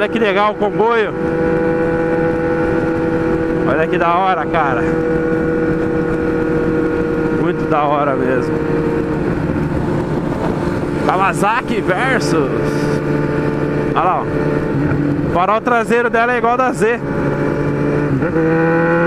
Olha que legal o comboio. Olha que da hora, cara. Muito da hora mesmo. Kawasaki Versus. Olha lá, ó. O farol traseiro dela é igual da Z.